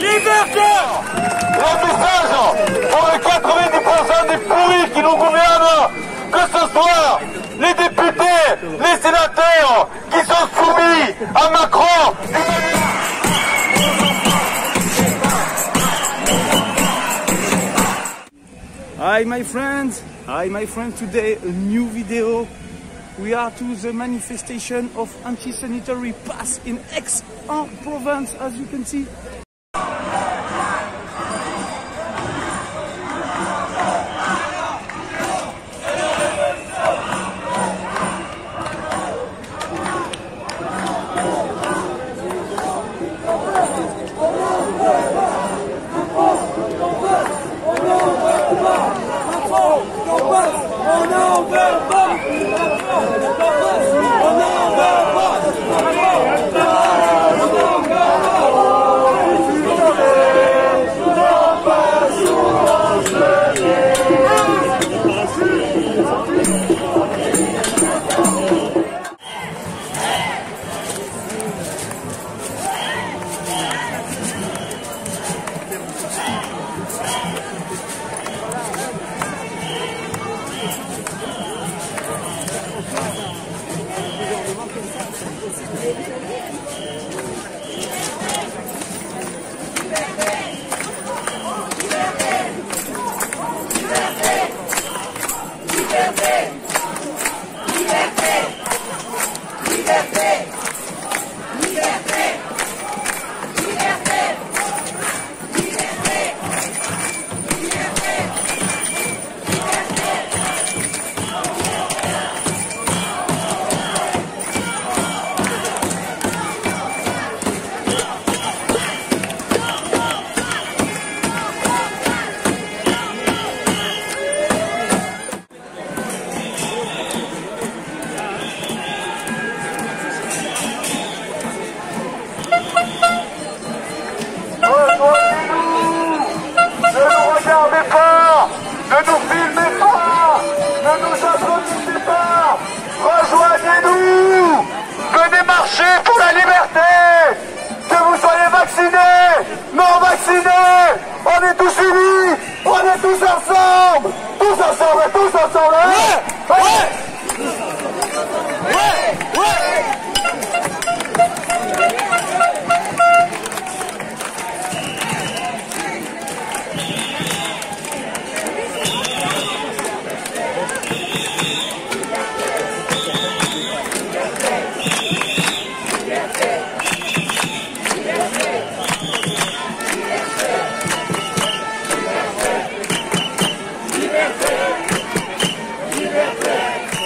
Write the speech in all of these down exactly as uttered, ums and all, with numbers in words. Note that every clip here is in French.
Liberté. Le message pour les quatre-vingt-dix pour cent des pourris qui nous gouvernent, que ce soit les députés, les sénateurs qui sont soumis à Macron. Hi my friends, hi my friends, today a new video. We are to the manifestation of anti-sanitary pass in Aix-en-Provence, as you can see. Pour la liberté, que vous soyez vaccinés, non vaccinés, on est tous unis, on est tous ensemble, tous ensemble, tous ensemble. Ouais, ouais, ouais, ouais. Liberté!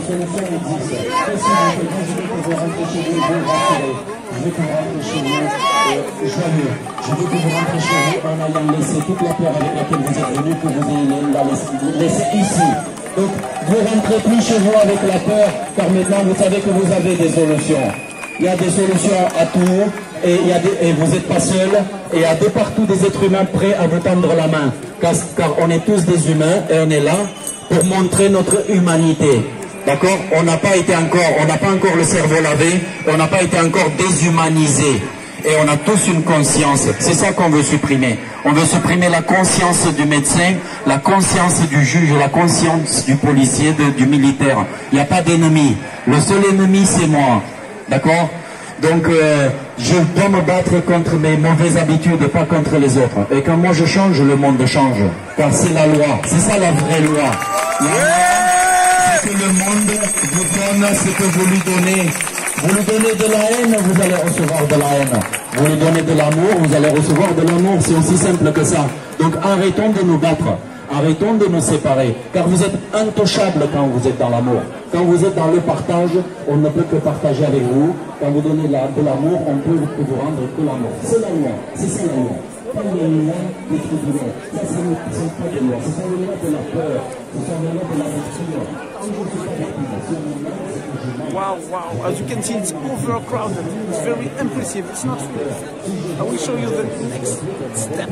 solution existe. Que si vous pouvez rentrer chez vous, vous rassurez. Je veux que vous rentrez chez vous euh, joyeux. Je veux que vous rentrez chez vous en ayant laissé toute la peur avec laquelle vous êtes venu, que vous ayez la laissé ici. Donc, vous rentrez plus chez vous avec la peur, car maintenant vous savez que vous avez des solutions. Il y a des solutions à tout, et, il y a des, et vous n'êtes pas seul, et il y a de partout des êtres humains prêts à vous tendre la main, car, car on est tous des humains, et on est là pour montrer notre humanité. D'accord? On n'a pas été encore, on n'a pas encore le cerveau lavé, on n'a pas été encore déshumanisé. Et on a tous une conscience. C'est ça qu'on veut supprimer. On veut supprimer la conscience du médecin, la conscience du juge, la conscience du policier, de, du militaire. Il n'y a pas d'ennemi. Le seul ennemi, c'est moi. D'accord? Donc, euh, je dois me battre contre mes mauvaises habitudes, pas contre les autres. Et quand moi je change, le monde change. Car c'est la loi. C'est ça la vraie loi. La loi, c'est que le monde vous donne ce que vous lui donnez. Vous lui donnez de la haine, vous allez recevoir de la haine. Vous lui donnez de l'amour, vous allez recevoir de l'amour. C'est aussi simple que ça. Donc arrêtons de nous battre. Arrêtons de nous séparer. Car vous êtes intouchables quand vous êtes dans l'amour. Quand vous êtes dans le partage, on ne peut que partager avec vous. Quand vous donnez la, de l'amour, on peut vous rendre que l'amour. C'est la loi. C'est ça la loi. Pas les lois des tribunaux. Ça, ce ne sont pas des lois. Ce sont les lois de la peur. Ce sont les lois de la rupture. Si je ne suis pas victime, si on est là, c'est que je m'en. Wow, wow. As you can see, it's overcrowded. It's very impressive. It's not real. I will show you the next step.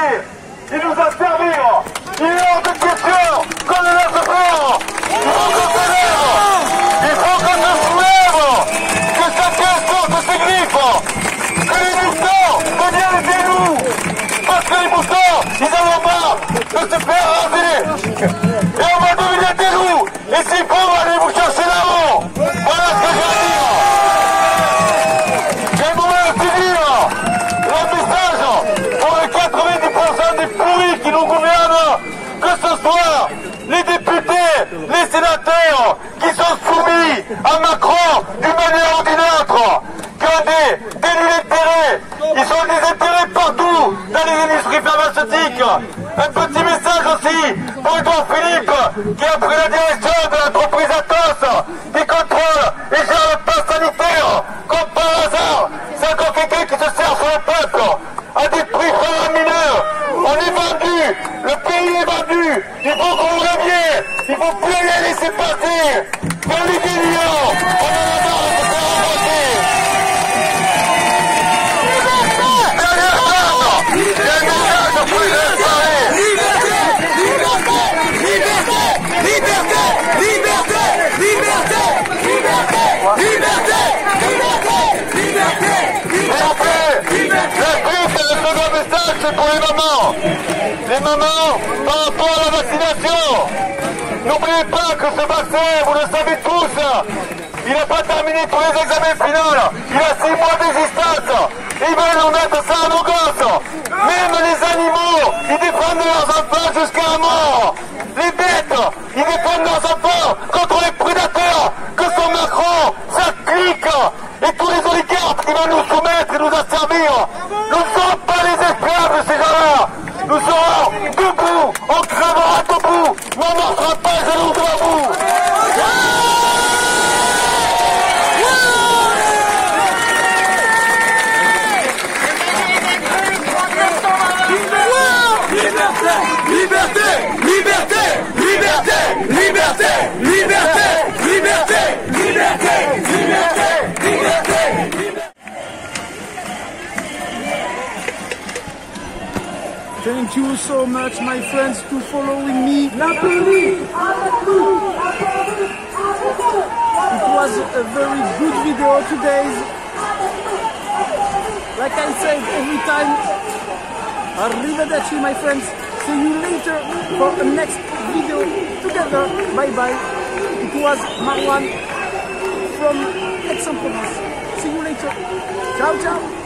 partir. Il nous a servi. Il est hors de question qu'on le laisse faire. Il faut qu'on se lève. Il faut qu'on se soulève. Que cette question se signifie. Que les moutons deviennent des loups. Parce que les moutons, ils en ont marre de se faire raser. Et on va devenir des loups. Et s'il faut, on va aller vous chercher là-haut. Voilà ce que j'ai à dire. J'aimerais aussi dire le message pour les quatre-vingt-dix pour cent des pourris qui nous gouvernent, que ce soit les députés, les sénateurs qui sont soumis à Macron d'une manière ou d'une autre, qui ont des dénis d'intérêt. Ils ont des intérêts partout dans les industries pharmaceutiques. Un petit message aussi pour Edouard Philippe qui a pris la direction de l'entreprise Atos, qui contrôle et gère le pass sanitaire. Comme par hasard, c'est encore quelqu'un qui se sert sur le peuple à des prix faramineux. On est vendu, le pays est vendu. Il faut qu'on le revienne. Il faut plus les laisser passer. Dans les millions, on en a marre de se faire rembourser. C'est pour les mamans. Les mamans, par rapport à la vaccination, n'oubliez pas que ce vaccin, vous le savez tous, il n'a pas terminé tous les examens finaux. Il a six mois d'existence. Ils veulent nous mettre ça à nos gosses. Même les animaux, ils défendent leurs enfants jusqu'à la mort. Les bêtes, ils défendent leurs enfants contre les prédateurs que sont Macron, sa clique et tous les oligarques qui veulent nous soumettre et nous asservir. Nous ne serons pas les esclaves de ces gens-là. Nous serons debout, on crèvera debout, mais on ne marchera pas genoux devant vous. Liberté, liberté, liberté, liberté, liberté, liberté, liberté, liberté, liberté. Thank you so much, my friends, to following me. It was a very good video today. Like I said every time, arrivederci, my friends. See you later for the next video together. Bye bye. It was Marwan from Aix-en-Provence. See you later. Ciao, ciao.